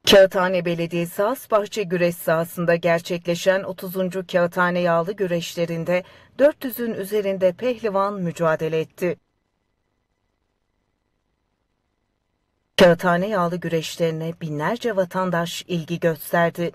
Kağıthane Belediyesi Hasbahçe Güreş sahasında gerçekleşen 30. Kağıthane Yağlı Güreşlerinde 400'ün üzerinde pehlivan mücadele etti. Kağıthane Yağlı Güreşlerine binlerce vatandaş ilgi gösterdi.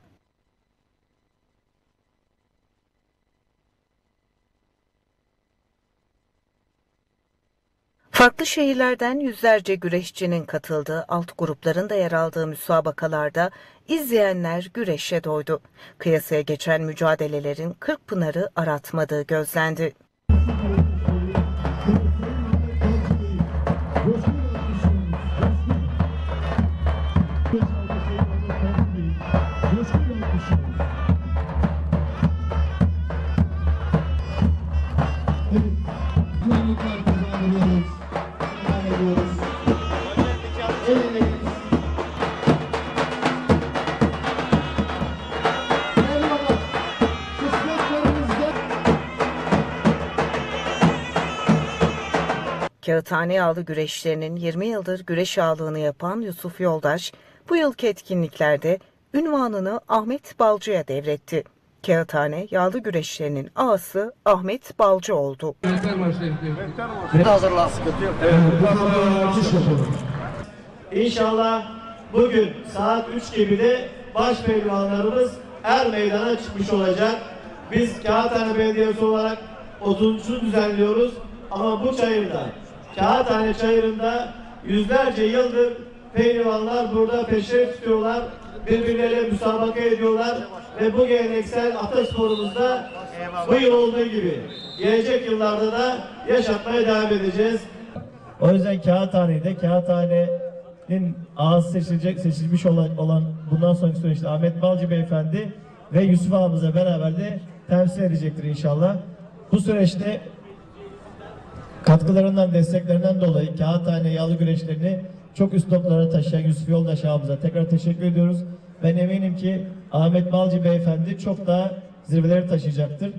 Farklı şehirlerden yüzlerce güreşçinin katıldığı, alt grupların da yer aldığı müsabakalarda izleyenler güreşe doydu. Kıyasaya geçen mücadelelerin Kırkpınar'ı aratmadığı gözlendi. Kağıthane Yağlı Güreşlerinin 20 yıldır güreş ağalığını yapan Yusuf Yoldaş, bu yılki etkinliklerde ünvanını Ahmet Balcı'ya devretti. Kağıthane Yağlı Güreşlerinin ağası Ahmet Balcı oldu. Hazırlan. Sıkıntı yok. İnşallah bugün saat 3 gibi de baş pehlivanlarımız er meydana çıkmış olacak. Biz Kağıthane Belediyesi olarak 30'u düzenliyoruz ama bu çayırda, Kağıthane çayırında yüzlerce yıldır pehlivanlar burada peşref tutuyorlar, birbirleriyle müsabaka ediyorlar ve bu geleneksel atasporumuzda bu yıl olduğu gibi gelecek yıllarda da yaşatmaya devam edeceğiz. O yüzden Kağıthane'nin ağası seçilmiş olan bundan sonraki süreçte Ahmet Balcı Beyefendi ve Yusuf ağamızla beraber de temsil edecektir inşallah. Bu süreçte katkılarından, desteklerinden dolayı Kağıthane Yağlı Güreşlerini çok üst noktalara taşıyan Yusuf Yoldaş ağamıza tekrar teşekkür ediyoruz. Ben eminim ki Ahmet Balcı Beyefendi çok daha zirvelere taşıyacaktır.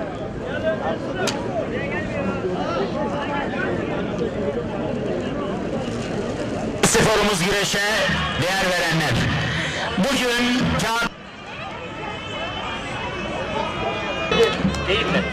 Sporumuz güreşe değer verenler. Bugün değil mi?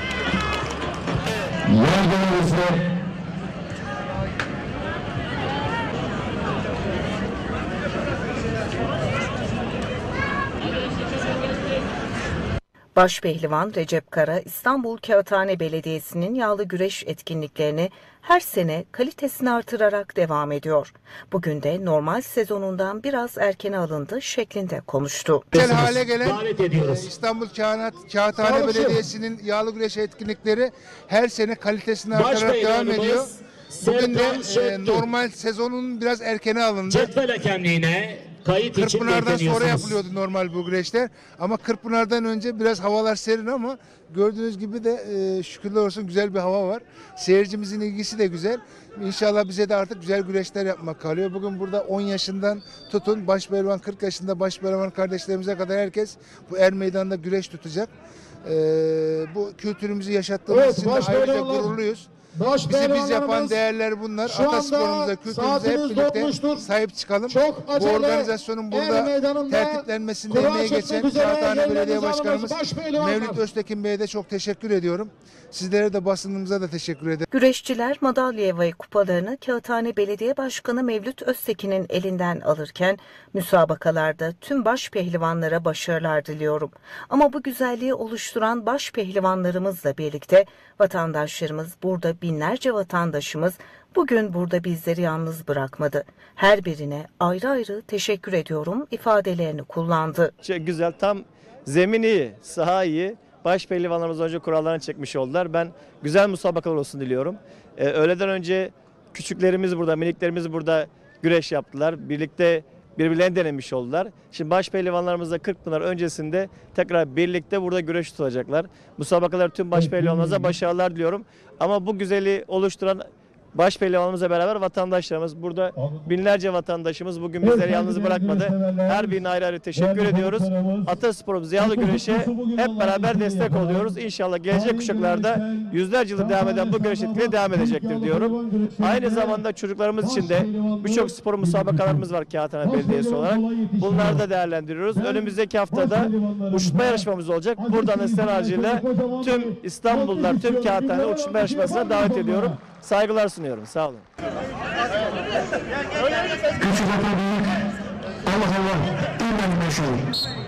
Başpehlivan Recep Kara, İstanbul Kağıthane Belediyesi'nin yağlı güreş etkinliklerini her sene kalitesini artırarak devam ediyor. Bugün de normal sezonundan biraz erkene alındı şeklinde konuştu. Güzel hale gelen İstanbul Kağıthane Belediyesi'nin yağlı güreş etkinlikleri her sene kalitesini artırarak devam ediyor. Bugün de normal sezonun biraz erkene alındı. Cetvel hakemliğine kayıt için Kırkpınar'dan sonra yapılıyordu normal bu güreşler. Ama Kırkpınar'dan önce biraz havalar serin ama gördüğünüz gibi de şükürler olsun güzel bir hava var. Seyircimizin ilgisi de güzel. İnşallah bize de artık güzel güreşler yapmak kalıyor. Bugün burada 10 yaşından tutun başpehlivan 40 yaşında başpehlivan kardeşlerimize kadar herkes bu er meydanında güreş tutacak. Bu kültürümüzü yaşattığımız için de ayrıca gururluyuz. Bizi biz yapan değerler bunlar. Atasporumuza, kültürümüze hep birlikte sahip çıkalım. Bu organizasyonun burada tertiplenmesinde emeği geçen Kağıthane Belediye Başkanımız Mevlüt Öztekin Bey'e de çok teşekkür ediyorum. Sizlere de basınımıza da teşekkür ederim. Güreşçiler madalya ve kupalarını Kağıthane Belediye Başkanı Mevlüt Öztekin'in elinden alırken müsabakalarda tüm başpehlivanlara başarılar diliyorum. Ama bu güzelliği oluşturan başpehlivanlarımızla birlikte vatandaşlarımız, burada binlerce vatandaşımız bugün burada bizleri yalnız bırakmadı. Her birine ayrı ayrı teşekkür ediyorum ifadelerini kullandı. Güzel, tam zemin iyi, saha iyi. Başpehlivanlarımız önce kurallarını çekmiş oldular. Ben güzel müsabakalar olsun diliyorum. Öğleden önce küçüklerimiz burada, miniklerimiz burada güreş yaptılar. Birlikte birbirlerini denemiş oldular. Şimdi başpehlivanlarımız da Kırkpınar öncesinde tekrar birlikte burada güreş tutacaklar. Müsabakalar tüm başpehlivanlarımıza başarılar diliyorum. Ama bu güzeli oluşturan baş pehlivanımızla beraber vatandaşlarımız, burada binlerce vatandaşımız bugün bizleri yalnız bırakmadı. Her birine ayrı ayrı teşekkür ediyoruz. Atasporumuz yağlı güreşe hep beraber destek oluyoruz. İnşallah gelecek kuşaklarda yüzlerce yıldır devam eden bu güreş etkili devam edecektir diyorum. Aynı zamanda çocuklarımız için de birçok spor müsabakalarımız var Kağıthane Belediyesi olarak. Bunları da değerlendiriyoruz. Önümüzdeki haftada uçurtma yarışmamız olacak. Buradan ısrar aracıyla tüm İstanbullular, tüm Kağıthane uçurtma yarışmasına davet ediyorum. Saygılar sunuyorum. Sağ olun. Küçük Allah Allah, iman meşhur.